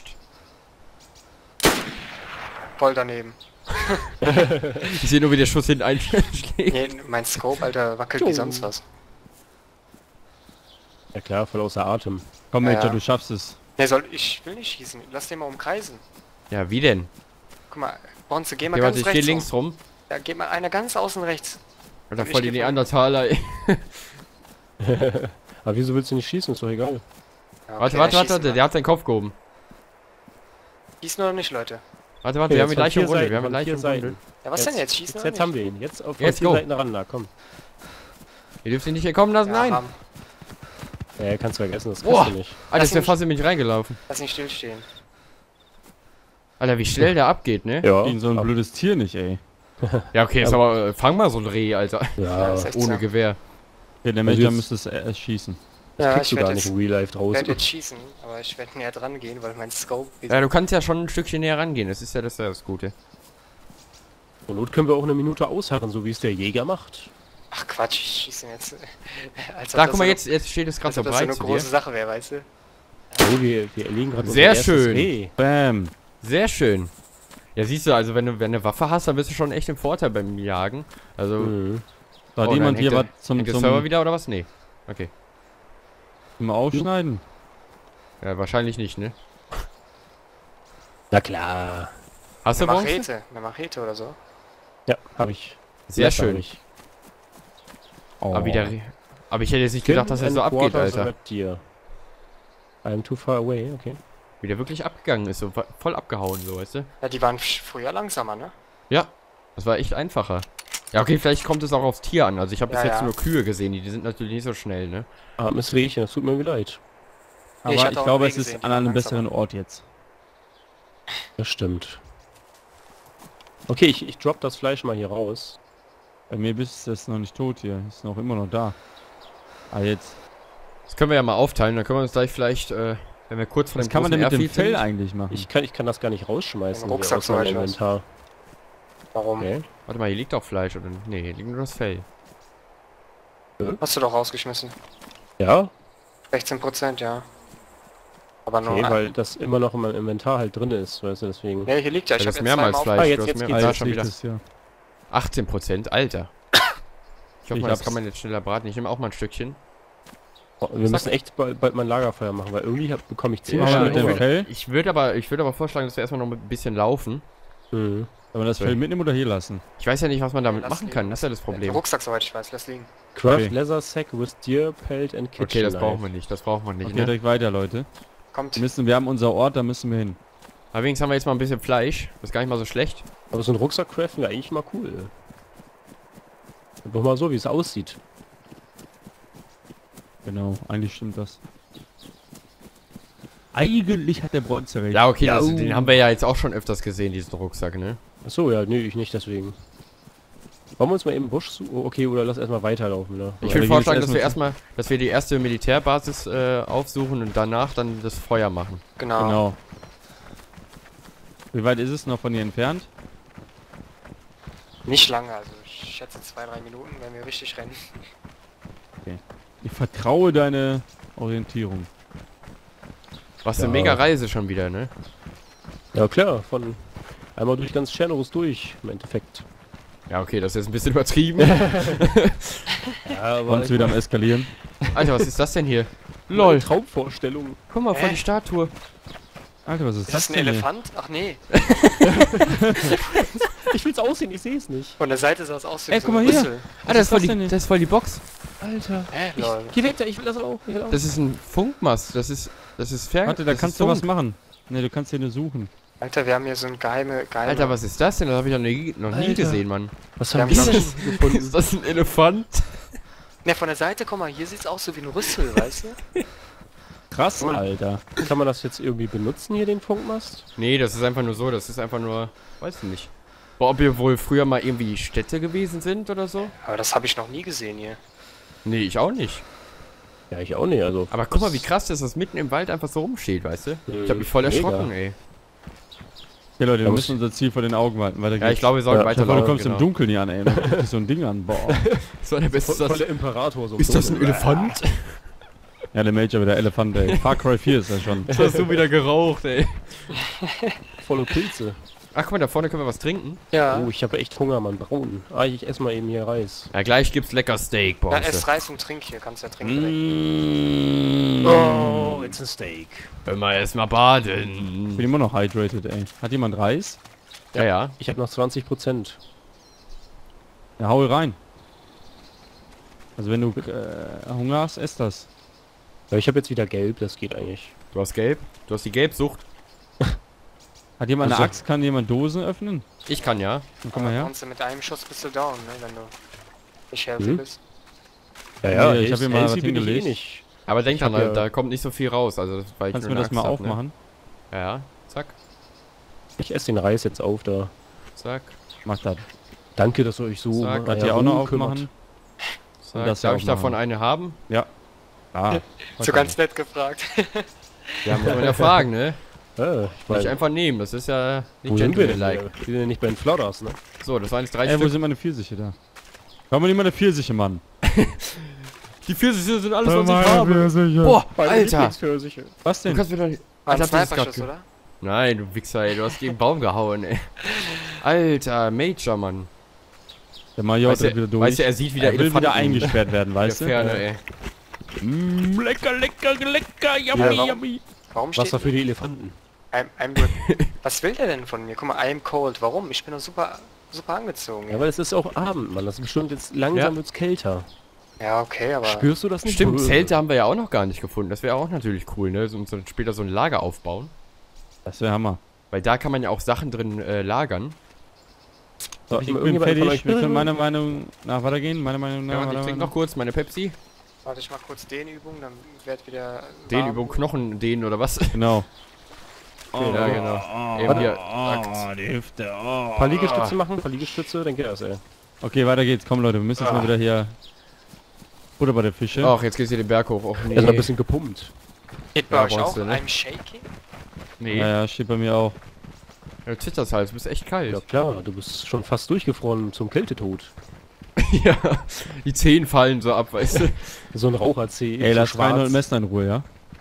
Voll daneben. Ich sehe nur, wie der Schuss hinten einschlägt. Nee, mein Scope, Alter, wackelt wie sonst was. Ja klar, voll außer Atem. Komm, Ja, Major, ja. du schaffst es. Nee, soll... Ich will nicht schießen. Lass den mal umkreisen. Ja, wie denn? Guck mal, Bonze, geh mal Okay, ganz warte, ich gehe rechts links rum. rum. Ja, geh mal einer ganz außen rechts. Alter, Ich voll die geh von- Neandertaler, ey. Aber wieso willst du nicht schießen? Ist doch egal. Ja, okay, Warte, dann warte, schießen warte, wir. der hat seinen Kopf gehoben. Schießen oder nicht, Leute? Warte, warte, Okay, wir haben die jetzt von gleiche vier Runde, Seiten, wir haben die von gleiche vier Runde. Seiten. Ja, was denn jetzt? Schießen Jetzt, oder jetzt haben nicht? wir ihn. Jetzt auf Jetzt vier go. Seiten ran, da komm. Ihr dürft ihn nicht hier kommen lassen, Ja, nein! Ram. Ja, kannst du vergessen, das Boah. kriegst du nicht. Alter, ist der ihn- fast in mich reingelaufen. Lass nicht stillstehen. Alter, wie schnell der abgeht, ne? Ja, Gegen so ein ab- blödes Tier nicht, ey. Ja, okay, jetzt aber, äh, fang mal so ein Reh, Alter. ja, das ist echt Ohne so. Gewehr. Okay, der Also Major jetzt- müsste es äh, schießen. das Ja, kriegst ich du gar werde nicht jetzt, in Real Life draus. werd jetzt schießen, aber ich werde näher dran gehen, weil mein Scope... Ja, du kannst ja schon ein Stückchen näher rangehen, das ist ja das, ist ja das Gute. Zur Not können wir auch eine Minute ausharren, so wie es der Jäger macht. Ach Quatsch, ich schieße ihn jetzt. Als ob Da, das guck mal, so jetzt, jetzt steht es eine, gerade als so ob das so breit eine zu große dir. Sache wäre, weißt du? Oh, wir, wir erlegen gerade Sehr unser erstes schön. Reh. Bam. Sehr schön. Ja, siehst du, also wenn du, wenn du eine Waffe hast, dann bist du schon echt im Vorteil beim Jagen. Also, Mhm. Da hat oh, jemand dann hier hängt was der- zum, hängt der Server zum, wieder oder was? Nee. Okay. zum Aufschneiden. Ja, wahrscheinlich nicht, ne? Na klar. Hast du Eine Bronze? Machete, eine Machete oder so. Ja, habe ich. Sehr Messer hab schön. Ich. Oh. Aber, wieder, aber ich hätte jetzt nicht gedacht, dass er so abgeht, Alter. Dir. I'm too far away, okay. Wie der wirklich abgegangen ist, so wa- voll abgehauen, so, weißt du? Ja, die waren f- früher langsamer, ne? Ja, das war echt einfacher. Ja, okay, vielleicht kommt es auch aufs Tier an. Also ich habe bis Ja, jetzt ja. nur Kühe gesehen, die, die sind natürlich nicht so schnell, ne? Armes Rehchen, das tut mir leid. Aber ich ich, hatte auch glaube, Reh es ist gesehen, die an waren einem langsamer. besseren Ort jetzt. Das stimmt. Okay, ich, ich drop das Fleisch mal hier raus. Bei mir bist es noch nicht tot hier. Ist noch immer noch da. Ah, jetzt. Das können wir ja mal aufteilen, dann können wir uns gleich vielleicht, äh, wenn wir kurz vor Was dem kann man denn mit großen dem Airfield Fell sind- eigentlich machen? Ich kann, ich kann das gar nicht rausschmeißen Im hier Rucksack aus meinem zum Beispiel. Inventar. Warum? Okay. Warte mal, hier liegt auch Fleisch, oder? Nee, hier liegt nur das Fell. Hast du doch rausgeschmissen. Ja, sechzehn Prozent, ja. Aber nur... okay, ein- weil das immer noch in meinem Inventar halt drin ist, weißt du, deswegen. Nee, hier liegt ja. Ich Ja, hab das ist jetzt mehrmals zweimal Fleisch. Ah, du jetzt- hast jetzt mir geht's da ah, schon jetzt wieder liegt es, ja. achtzehn Prozent, Alter. Ich hoffe Ich mal, das hab's. kann man jetzt schneller braten. Ich nehme auch mal ein Stückchen. Oh, wir müssen echt bald, bald mal ein Lagerfeuer machen, weil irgendwie hab, bekomme ich ziemlich Ja, schnell mit dem Hunger. Fell. Ich würde aber, ich würde aber vorschlagen, dass wir erstmal noch ein bisschen laufen. Mhm. Sollen wir das Fell mitnehmen oder hier lassen? Ich weiß ja nicht, was man damit Lass machen liegen. kann. Das ist ja das Der Problem. Rucksack, soweit ich weiß, lass liegen. Craft Okay. Leather Sack with Deer Pelt and Kitchen Okay, das Knife. brauchen wir nicht. Das brauchen wir nicht, Okay, ne? direkt weiter, Leute. Kommt. Wir, müssen, wir haben unser Ort, da müssen wir hin. Aber wenigstens haben wir jetzt mal ein bisschen Fleisch. Das ist gar nicht mal so schlecht. Aber so ein Rucksack craften wäre eigentlich mal cool. Einfach mal so, wie es aussieht. Genau, eigentlich stimmt das. Eigentlich hat der Bronze recht. Ja, okay, Ja, das, uh. den haben wir ja jetzt auch schon öfters gesehen, diesen Rucksack, ne? Achso, ja, nee, ich nicht deswegen. Wollen wir uns mal eben Busch suchen? Okay, oder lass erstmal weiterlaufen, ne? Ich wir würde gehen vorschlagen, jetzt dass wir erstmal erstmal, dass wir die erste Militärbasis äh, aufsuchen und danach dann das Feuer machen. Genau. Genau. Wie weit ist es noch von hier entfernt? Nicht lange, also ich schätze zwei, drei Minuten, wenn wir richtig rennen. Ich vertraue deine Orientierung. Was Ja. eine mega Reise schon wieder, ne? Ja klar, von einmal durch ganz Chernobyl durch, im Endeffekt. Ja, okay, das ist jetzt ein bisschen übertrieben. Ja, aber Uns wieder am Eskalieren. Alter, was ist das denn hier? Lol. Lol, Traumvorstellung. guck mal, voll Hä? die Statue. Alter, was ist, Ist das ein denn hier? Elefant? Ach nee. Ich will's aussehen, ich sehe es nicht. Von der Seite sah es aus wie Ey, so guck ein mal hier. Rüssel. Ah, das ist, voll das die, denn hier? das ist voll die Box. Alter. Hä? Lol. Geh weg da, ich will das auch. Ich will auch. Das ist ein Funkmast. Das ist, das ist Fer Warte, da das kannst ist du was Funk. machen. Ne, du kannst hier nur suchen. Alter, wir haben hier so ein geheime, geheime... Alter, was ist das denn? Das habe ich noch nie, noch nie Alter. gesehen, Mann. Was Wir haben haben wir das- denn gefunden? Ist das ein Elefant? Ne, von der Seite, guck mal, hier sieht's aus so wie ein Rüssel, weißt du? Krass, Cool. Alter. Kann man das jetzt irgendwie benutzen hier, den Funkmast? Nee, das ist einfach nur so. Das ist einfach nur, weiß ich nicht. Boah, ob wir wohl früher mal irgendwie Städte gewesen sind oder so? Aber das habe ich noch nie gesehen hier. Nee, ich auch nicht. Ja, ich auch nicht, also. Aber guck mal, wie krass das ist, dass mitten im Wald einfach so rumsteht, weißt du? Ich Mhm. hab mich voll Mega. erschrocken, ey. Ja, Leute, wir Da müssen unser Ziel vor den Augen halten. Weiter Ja, geht's. ich glaube, wir sollten Ja, Stell dir vor, weiterlaufen. du kommst genau. im Dunkeln hier an, ey. Da guckt dich so ein Ding an. Boah. Das war der beste Voll, voll Satz. der Imperator so. Ist das ein Elefant? Ja, der Major wieder Elefant, ey. Far Cry vier ist das schon. Jetzt hast du wieder geraucht, ey. Volle Pilze. Ach, guck mal, da vorne können wir was trinken. Ja. Oh, ich habe echt Hunger, Mann. Braun. Ah, ich esse mal eben hier Reis. Ja, gleich gibt's lecker Steak, Na, Bronze. ess Reis und trink hier, kannst ja trinken direkt. Mm. Oh, it's a steak. Wenn wir erstmal Ich baden. bin immer noch hydrated, ey. Hat jemand Reis? Ja, ja. Ich habe noch zwanzig Prozent. Ja, hau rein. Also wenn du äh, Hunger hast, ess das. Ja, ich habe jetzt wieder gelb, das geht eigentlich. Du hast gelb. Du hast die Gelbsucht. Hat jemand eine Also- Axt? Kann jemand Dosen öffnen? Ich kann ja. Dann komm mal her. Bronze, mit einem Schuss bist du down, ne, wenn du nicht healthy Mhm. bist. Ja, ja, ich healthy- hab hier mal was healthy bin ich hingelegt. eh nicht. Aber denk dran, hab ja- da kommt nicht so viel raus. Also, weil ich Kannst du nur mir das eine mal Axt hab, aufmachen? Ne? Ja, ja. Zack, Ich esse den Reis jetzt auf da. zack, Mach das. Danke, dass ihr euch so Sag, um Hat euer ihr auch noch Ruhm kümmert. aufmachen? zack. das Darf ja ich auch davon machen. eine haben? Ah. So ganz nett gefragt. Ja, muss man ja fragen, ne? Ja, ich Nicht mein, einfach nehmen. Das ist ja wo nicht sind wir denn? gentleman-like. hier? Wir sind ja nicht bei den Flodders, ne? So, das waren jetzt drei Ey, wo Stück. sind meine Pfirsiche da? Warum nicht meine Pfirsiche, Mann? Die Pfirsiche sind alles, was ich habe. Pfirsiche. Boah, Meine Alter. Lieblingspfirsiche. Was Du denn? kannst mir doch nicht... War ein Alter, das ist Sniper-Schuss, grad- oder? Nein, du Wichser, ey. Du hast gegen den Baum gehauen, ey. Alter, Major, Mann. Der Major Weißt dreht wieder du, durch. weißt du, er sieht wieder er will wieder Elefanten eingesperrt werden, in der weißt du? Ferne, ey. Mm, lecker, lecker, lecker, Ja, yummy, warum- yummy. Warum steht... Wasser für die Elefanten. I'm, I'm good. Was will der denn von mir? Guck mal, I'm cold. Warum? Ich bin doch super, super angezogen. Ja, weil es ist auch Abend, Mann. Das ist bestimmt jetzt langsam Ja. wird's kälter. Ja, okay, aber... Spürst du das nicht? Stimmt, Brr. Zelte haben wir ja auch noch gar nicht gefunden. Das wäre auch natürlich cool, ne? So, so später so ein Lager aufbauen. Das wäre Hammer. Weil da kann man ja auch Sachen drin äh, lagern. So, Darf ich ich mal bin irgendjemanden von fertig. euch Wir können mitnehmen? meiner Meinung nach weitergehen. Meiner Meinung nach Ja, und ich weiter- trinke noch kurz meine Pepsi. Warte, ich mach kurz Dehnübung, dann wird wieder... Den warm. Übung, Knochen, den oder was? Genau. Ja, genau. Eben hier. Akt. die Hüfte. Oh. Ein paar Liegestütze machen, ein paar Liegestütze, dann geht das, ey. Okay, weiter geht's. Komm, Leute, wir müssen jetzt mal wieder hier Butter bei der Fische. Ach, jetzt geht's hier den Berg hoch. Och, nee. Erstmal ein bisschen gepumpt. Geht bei Ja, euch auch Bronze, ne? I'm shaking? Nee. Ja, ja, steht bei mir auch. Ja, du zitterst halt, du bist echt kalt. Ja klar, du bist schon fast durchgefroren zum Kältetod. Ja, die Zehen fallen so ab, weißt du. So ein Raucherzeh. Ey, so lass schwarz. Reinhold Messner in Ruhe, ja?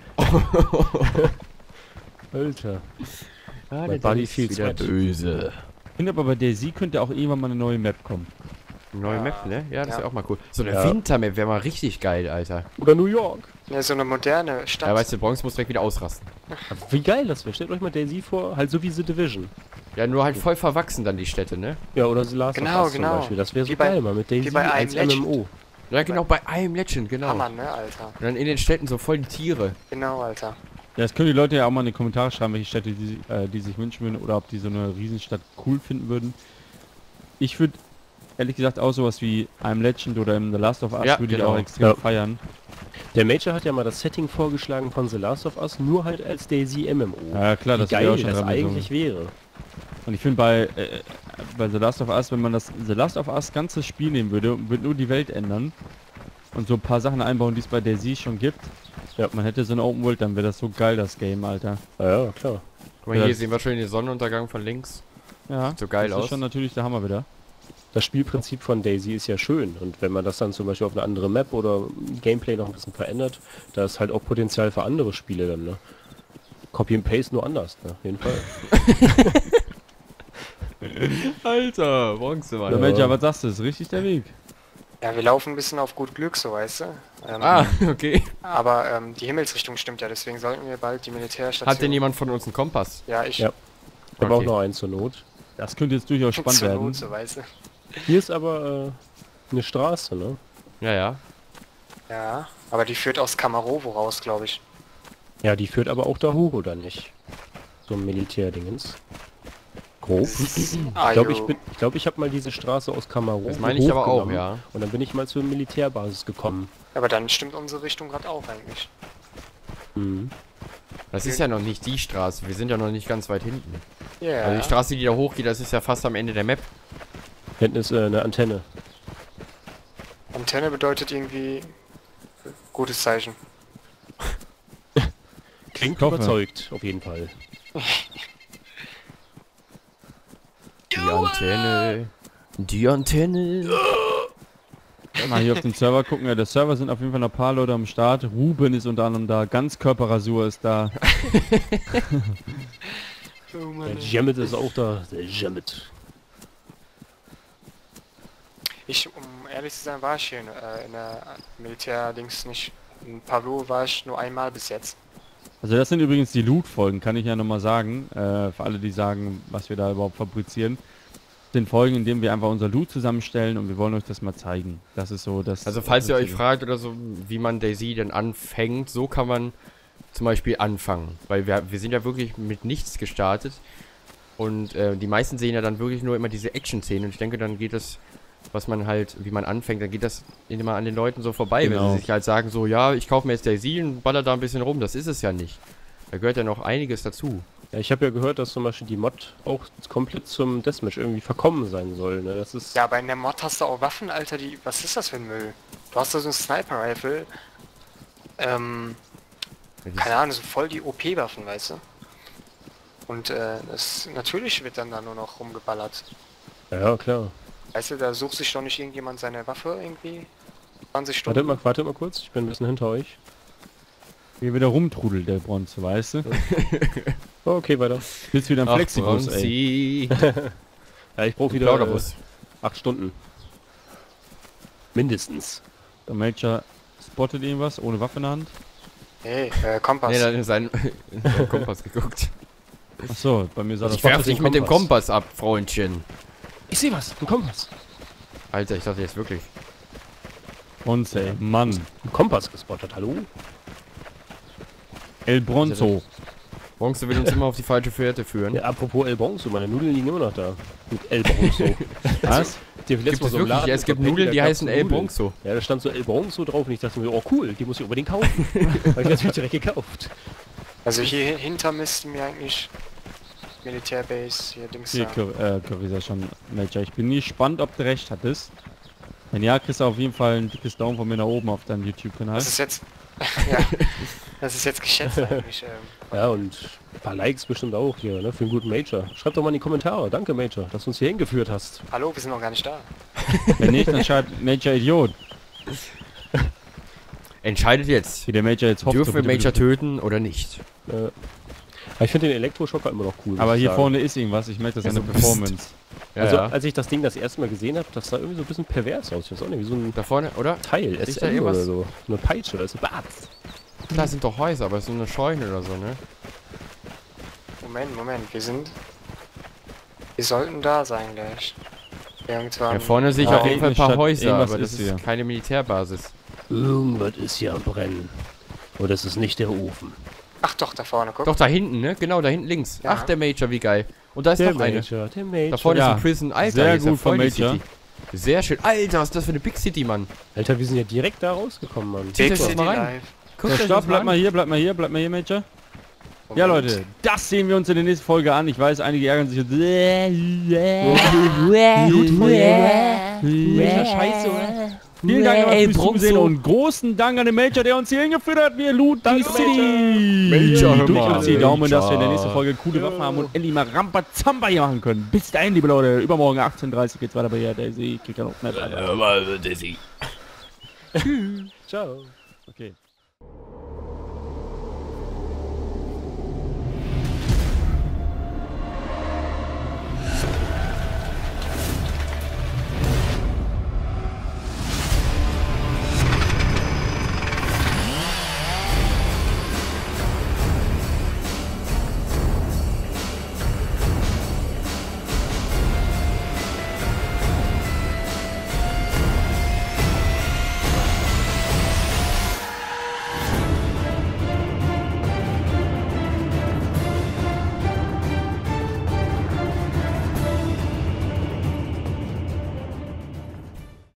Alter. Ah, der Buddy feels wieder sweat. böse. Ich finde aber bei Daisy könnte auch irgendwann mal eine neue Map kommen. Neue Ja. Map, ne? Ja, das Ja. wäre auch mal cool. So eine Ja. Wintermap wäre mal richtig geil, Alter. Oder New York. Ja, so eine moderne Stadt. Ja, weißt du, Bronx muss direkt wieder ausrasten. Wie geil das wäre. Stellt euch mal Daisy vor, halt so wie The Division. Ja, nur halt voll verwachsen dann die Städte, ne? Ja, oder The Last Genau, of Us genau. zum Beispiel. Das wäre so Wie bei- geil, mal mit Daisy wie bei als I Am M M O. Ja, genau, bei I Am Legend, genau. Hammer, ne, Alter? Und dann in den Städten so voll die Tiere. Genau, Alter. Ja, das können die Leute ja auch mal in die Kommentare schreiben, welche Städte die, äh, die sich wünschen würden oder ob die so eine Riesenstadt cool finden würden. Ich würde ehrlich gesagt auch sowas wie I Am Legend oder im The Last of Us Ja, würde genau. ich auch extrem Ja. feiern. Der Major hat ja mal das Setting vorgeschlagen von The Last of Us, nur halt als Daisy M M O. Ja klar, Wie das wäre geil auch schon das dran eigentlich wäre. Und ich finde bei, äh, bei The Last of Us, wenn man das The Last of Us ganze Spiel nehmen würde und würde nur die Welt ändern und so ein paar Sachen einbauen, die es bei Daisy schon gibt, Ja. man hätte so eine Open World, dann wäre das so geil, das Game, Alter. Ja, ja, klar. Guck mal, Ja. hier sehen wir schon den Sonnenuntergang von links. Ja, Sieht so geil das aus. ist schon natürlich der Hammer wieder. Das Spielprinzip von Daisy ist ja schön und wenn man das dann zum Beispiel auf eine andere Map oder Gameplay noch ein bisschen verändert, da ist halt auch Potenzial für andere Spiele dann, ne? Copy and Paste nur anders, ne? Auf jeden Fall. Alter, Bronze, Ja. Mann. Mensch, was sagst du, ist richtig der Weg. Ja, wir laufen ein bisschen auf gut Glück, so weißt du. Ähm, Ah, okay. Aber ähm, die Himmelsrichtung stimmt ja, deswegen sollten wir bald die Militärstation... Hat denn jemand von uns einen Kompass? Ja, ich... Ja. Ich habe auch Okay. noch einen zur Not. Das könnte jetzt durchaus spannend zur werden. Not, so weißt du. Hier ist aber äh, eine Straße, ne? Ja, ja. Ja, aber die führt aus Kamarovo raus, glaube ich. Ja, die führt aber auch da hoch, oder nicht? So ein Militärdingens. Grob. Ich Ah, glaube, ich jo. bin, ich glaube, ich habe mal diese Straße aus Kamerun. Das meine ich aber auch, ja. Und dann bin ich mal zur Militärbasis gekommen. Aber dann stimmt unsere Richtung gerade auch eigentlich. Mhm. Das ist ja noch nicht die Straße. Wir sind ja noch nicht ganz weit hinten. Ja. Also die Straße, die da hochgeht, das ist ja fast am Ende der Map. Hinten ist äh, eine Antenne. Antenne bedeutet irgendwie gutes Zeichen. Klingt Ich hoffe. überzeugt, auf jeden Fall. Die Antenne. Die Antenne. Mal hier auf den Server gucken, ja, der Server sind auf jeden Fall noch ein paar Leute am Start. Ruben ist unter anderem da, Ganzkörperrasur ist da. Der Jammet ist auch da. Der Jammet. Ich, um ehrlich zu sein, war ich hier in, äh, in der Militärdings nicht. In Pavlo war ich nur einmal bis jetzt. Also das sind übrigens die Loot-Folgen, kann ich ja nochmal sagen, äh, für alle, die sagen, was wir da überhaupt fabrizieren. Das sind Folgen, in denen wir einfach unser Loot zusammenstellen und wir wollen euch das mal zeigen. Das ist so das... Also falls ihr das euch fragt oder so, wie man Daisy denn anfängt, so kann man zum Beispiel anfangen. Weil wir, wir sind ja wirklich mit nichts gestartet. Und äh, die meisten sehen ja dann wirklich nur immer diese Action-Szenen. Und ich denke, dann geht das, was man halt, wie man anfängt, dann geht das immer an den Leuten so vorbei. Wenn Genau. sie sich halt sagen so, ja, ich kaufe mir jetzt Daisy und baller da ein bisschen rum. Das ist es ja nicht. Da gehört ja noch einiges dazu. Ja, ich habe ja gehört, dass zum Beispiel die Mod auch komplett zum Deathmatch irgendwie verkommen sein soll. Ne? Das ist Ja, aber in der Mod hast du auch Waffen, Alter, die... Was ist das für ein Müll? Du hast da so ein Sniper-Rifle. Ähm, keine Ahnung, so voll die O P-Waffen, weißt du? Und äh, das, natürlich wird dann da nur noch rumgeballert. ja klar. Weißt du, da sucht sich doch nicht irgendjemand seine Waffe irgendwie zwanzig Stunden. Wartet mal, wartet mal kurz, ich bin ein bisschen hinter euch. Hier wieder rumtrudelt, der Bronze, weißt du? Oh, okay, weiter. Bist wieder ein Ach, Flexibus, ey. Bronzi. Ja, ich brauche wieder Plauderbus. äh, acht Stunden. Mindestens. Der Major spottet irgendwas, ohne Waffe in der Hand. Nee, äh, Kompass. Nee, dann in seinen, in seinen Kompass geguckt. Achso, bei mir sah das... Ich werf dich den mit dem Kompass. Kompass ab, Freundchen. Ich sehe was, du kommst. Alter, ich dachte jetzt wirklich. Bronze, ey. Mann. Ein Kompass gespottet, hallo? El Bronzo. Bronze will uns immer auf die falsche Fährte führen. Ja, apropos El Bronzo, meine Nudeln liegen immer noch da. Mit El Bronzo. Was? Die hab ich letztes Gibt Mal es so im wirklich? Laden Ja, es gibt verpackt, Nudeln, da die gab's heißen El Nudeln. Bronzo. Ja, da stand so El Bronzo drauf und ich dachte mir, oh cool, die muss ich unbedingt kaufen. Habe ich natürlich direkt gekauft. Also hier hinter müssten wir eigentlich Militärbase, hier Dings Hier, da. Cur- äh, Curry schon, Major. Ich bin gespannt, ob du recht hattest. Wenn ja, kriegst du auf jeden Fall ein dickes Daumen von mir nach oben auf deinem YouTube-Kanal. Das ist jetzt... ja, das ist jetzt geschätzt eigentlich. Ähm. Ja, und ein paar Likes bestimmt auch hier, ne, für einen guten Major. Schreib doch mal in die Kommentare. Danke, Major, dass du uns hier hingeführt hast. Hallo, wir sind noch gar nicht da. Wenn nicht, dann schreibt Major Idiot. Entscheidet jetzt. Wie der Major jetzt hofft. Dürfen wir so bitte, Major bitte. töten oder nicht? Äh, aber ich finde den Elektroschocker immer noch cool. muss Aber ich hier sagen. vorne ist irgendwas, ich merke das Ja, an der so Psst. Performance. Ja, Also, ja. als ich das Ding das erste Mal gesehen habe, das sah irgendwie so ein bisschen pervers aus. Ich weiß auch nicht, wie so ein Da vorne, oder? Teil, Ist S da M oder irgendwas? so. Eine Peitsche, das ist ein Bart. Da sind doch Häuser, aber es ist so eine Scheune oder so, ne? Moment, Moment, wir sind... Wir sollten da sein gleich. Irgendwann. Ja, vorne sehe ich Ja, auf jeden Fall ein paar Stadt, Häuser, irgendwas aber das ist ist hier. keine Militärbasis. Irgendwas ist hier am Brennen. Oder es ist nicht der Ofen. Ach doch, da vorne, guck. Doch, da hinten, ne? Genau, da hinten links. Ja. Ach, der Major, wie geil. Und da ist Der noch eine. Major, der Major. Da vorne Ja, ist ein Prison. Alter, sehr hier ist ja gut voll vom die Major. City. Sehr schön. Alter, was ist das für eine Big City, Mann? Alter, wir sind ja direkt da rausgekommen, Mann. Zieht Big euch das City mal rein. Life. Guckt Ja, euch stopp, das bleib mal mal an. hier, bleib mal hier, bleib mal hier, Major. Moment. Ja, Leute, das sehen wir uns in der nächsten Folge an. Ich weiß, einige ärgern sich. Welcher Scheiße, oder? Vielen Dank nochmal Ey, fürs Bronzo. Zusehen und großen Dank an den Major, der uns hier hingeführt hat. Wir loot die City. Major, hör Drückt mal. uns die Daumen, dass wir in der Major. nächsten Folge coole Waffen haben und endlich mal Rambazamba hier machen können. Bis dahin, liebe Leute. Übermorgen achtzehn Uhr dreißig geht's weiter bei Daisy. Kriegt ja noch mehr. Ciao. Okay.